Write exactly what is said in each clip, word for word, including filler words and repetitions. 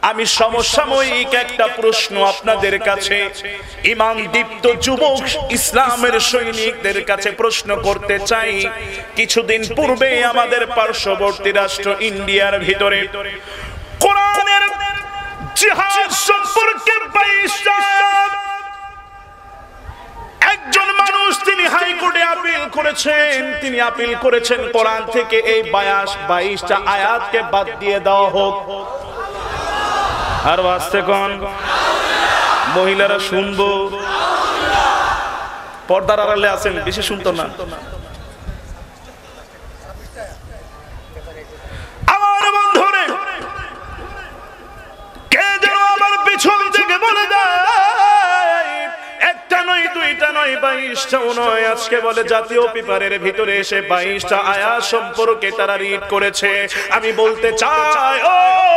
আমি সমসাময়িক একটা প্রশ্ন আপনাদের কাছে, ইমান দীপ্ত যুবক ইসলামের সৈনিকদের কাছে প্রশ্ন করতে চাই। কিছুদিন পূর্বে আমাদের পার্শ্ববর্তী রাষ্ট্র ইন্ডিয়ার ভিতরে কোরআনের জিহাদ সম্পর্কে বাইশটা একজন মানুষ তিনি হাইকোর্টে আপিল করেছেন। তিনি আপিল করেছেন কোরআন থেকে এই বাইশটা আয়াতকে বাদ দিয়ে দেওয়া হোক। আর বাঁচতে কোন মহিলারা শুনবো, পর্দার আড়ালে আছেন, বেশি শুনতো না। আমার বন্ধুরে কে যেন আমার পিছন থেকে বলে দেয়, একটা নয় দুইটা নয় বাইশটাও নয়, আজকে বলে জাতীয় পেপারের ভিতরে এসে বাইশটা আয়াত সম্পর্কে তারা রিড করেছে। আমি বলতে চাই, ও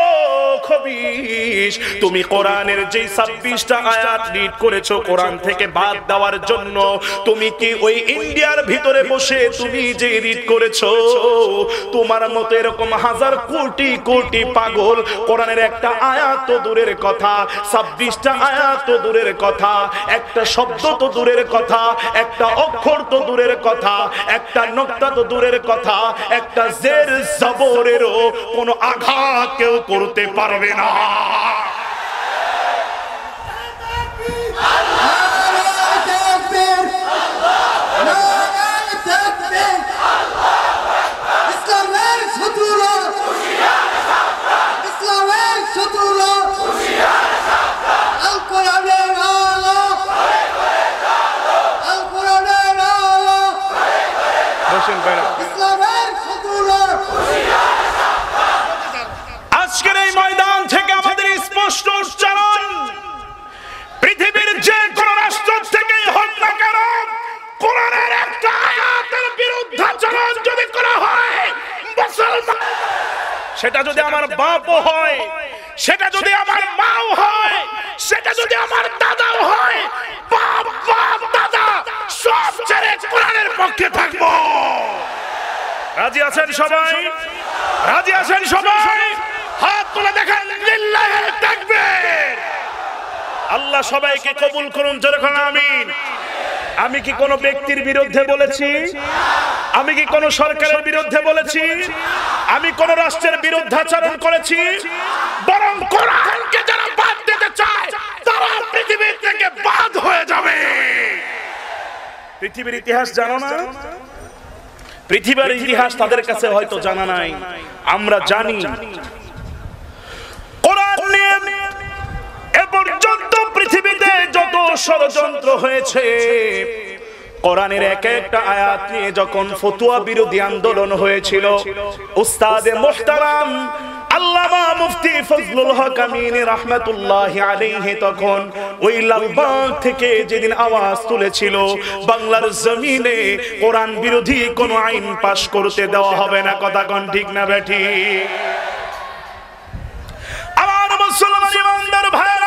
খবিশ, তুমি কোরআনের যে ছাব্বিশটা আয়াত রিড করেছো কোরআন থেকে বাদ দেওয়ার জন্য, তুমি কি ওই ইন্ডিয়ার ভিতরে বসে তুমি যে রিড করেছো, তোমার মতো এরকম হাজার কোটি কোটি পাগল কোরআনের একটা আয়াত তো দূরের কথা, ছাব্বিশটা আয়াত তো দূরের কথা, একটা শব্দ তো দূরের কথা, একটা অক্ষর তো দূরের কথা, একটা নোক্তা তো দূরের কথা, একটা জের জবরেরও কোনো আঘাত কেউ করতে পারবে না। আজকের এই ময়দান থেকে আমাদের স্পষ্ট উচ্চারণ, পৃথিবীর যে কোন রাষ্ট্র থেকেই হোক না কেন, কোরআনের একটা আয়াতের বিরুদ্ধাচরণ যদি করা হয়, মুসলমান, সেটা যদি আমার বাপও হয়, সেটা যদি আমার মাও হয়, সেটা যদি আমার দাদাও হয়, বাপ বাপ দাদা সব ছেড়ে কোরআনের পক্ষে থাকবো। রাজি আছেন সবাই? রাজি আছেন সবাই? হাত তুলে দেখেন, লিল্লাহি তাকবীর। আল্লাহ সবাইকে কবুল করুন, জোরে বলুন আমিন। আমি কি কোনো ব্যক্তির বিরুদ্ধে বলেছি? আমি কি কোনো সরকারের বিরুদ্ধে বলেছি? আমি কোন রাষ্ট্রের বিরুদ্ধাচরণ করেছি? বরং কোরআনকে যারা বাদ দিতে চায় তারা পৃথিবী থেকে বাদ হয়ে যাবে। পৃথিবীর ইতিহাস জানো না? পৃথিবীর ইতিহাস তাদের কাছে হয়তো জানা নাই, আমরা জানি। কোরআন নিয়ে এ পর্যন্ত পৃথিবীতে যত ষড়যন্ত্র হয়েছে, কোরআনের এক একটা আয়াত নিয়ে যখন ফতোয়া বিরোধী আন্দোলন হয়েছিল, উস্তাদে মুহতারাম আল্লামা মুফতি ফজলুল হক আমিনী রাহমাতুল্লাহি আলাইহি তখন ওই লালবাগ থেকে যেদিন আওয়াজ তুলেছিল, বাংলার জমিনে কোরআন বিরোধী কোন আইন পাশ করতে দেওয়া হবে না। কথা কোন ঠিক না বেঠি? আমার মুসলমান ইমানদার ভাইরা,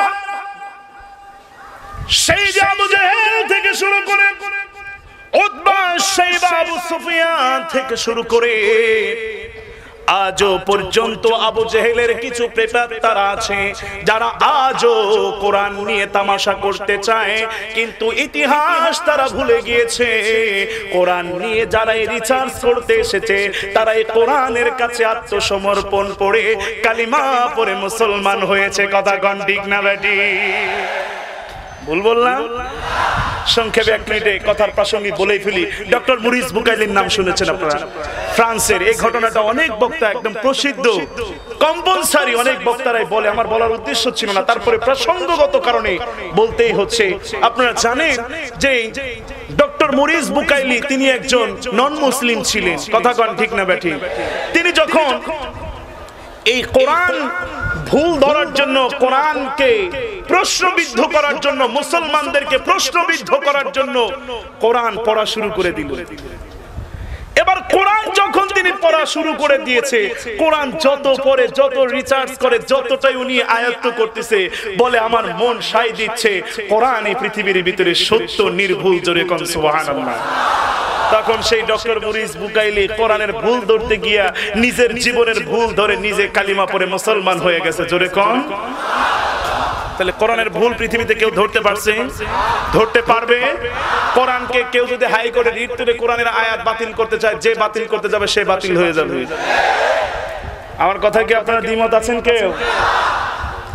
সেই যে আবু জেহেল থেকে শুরু করে উতবা, শাইবা, আবু সুফিয়ান থেকে শুরু করে আজও পর্যন্ত আবু জেহেলের কিছু প্রেতাত্মারা আছে যারা আজও কোরআন নিয়ে তামাশা করতে চায়, কিন্তু ইতিহাস তারা ভুলে গিয়েছে। কোরআন নিয়ে যারা রিসার্চ করতে এসেছে তারা এই কোরআনের কাছে আত্মসমর্পণ করে কালিমা পড়ে মুসলমান হয়েছে। কথা কোন ঠিক না বেটি? ভুল বললাম? সংক্ষেপে এক মিনিটে কথার প্রাসঙ্গিক বলেই ফেলি। ডক্টর মরিস বুকাইলির নাম শুনেছেন আপনারা, ফ্রান্সের। এই ঘটনাটা অনেক বক্তা একদম প্রসিদ্ধ, কম্পালসারি অনেক বক্তারাই বলে, আমার বলার উদ্দেশ্য ছিল না, তারপরে প্রসঙ্গগত কারণে বলতেই হচ্ছে। আপনারা জানেন যে ডক্টর মরিস বুকাইলি তিনি একজন নন মুসলিম ছিলেন। কথা কোন ঠিক না বেঠি? তিনি যখন এই কোরআন ভুল ধরার জন্য, কোরআনকে প্রশ্নবিদ্ধ করার জন্য, মুসলমানদেরকে প্রশ্নবিদ্ধ করার জন্য কোরআন পড়া শুরু করে দিল। এবার কোরআন যখন তিনি পড়া শুরু করে দিয়েছে, কোরআন যত পড়ে, যত রিসার্চ করে, যতটাই উনি আয়ত্ত করতেছে, বলে আমার মন সায় দিচ্ছে কোরআন এই পৃথিবীর ভিতরে সত্য নির্ভুল। জোরে কোন সুবহানাল্লাহ। তখন সেই ডক্টর মুরিস বুকাইলি কোরআনের ভুল ধরতে গিয়া নিজের জীবনের ভুল ধরে নিজে কালিমা পড়ে মুসলমান হয়ে গেছে। জোরে কোন? তাহলে কোরআনের ভুল পৃথিবীতে কেউ ধরতে পারছে? ধরতে পারবে? কোরআনকে কেউ যদি হাইকোর্টে রিট তুলে কোরআনের আয়াত বাতিল করতে চায়, যে বাতিল করতে যাবে সে বাতিল হয়ে যাবে। আমার কথা কি আপনারা দ্বিমত আছেন কেউ?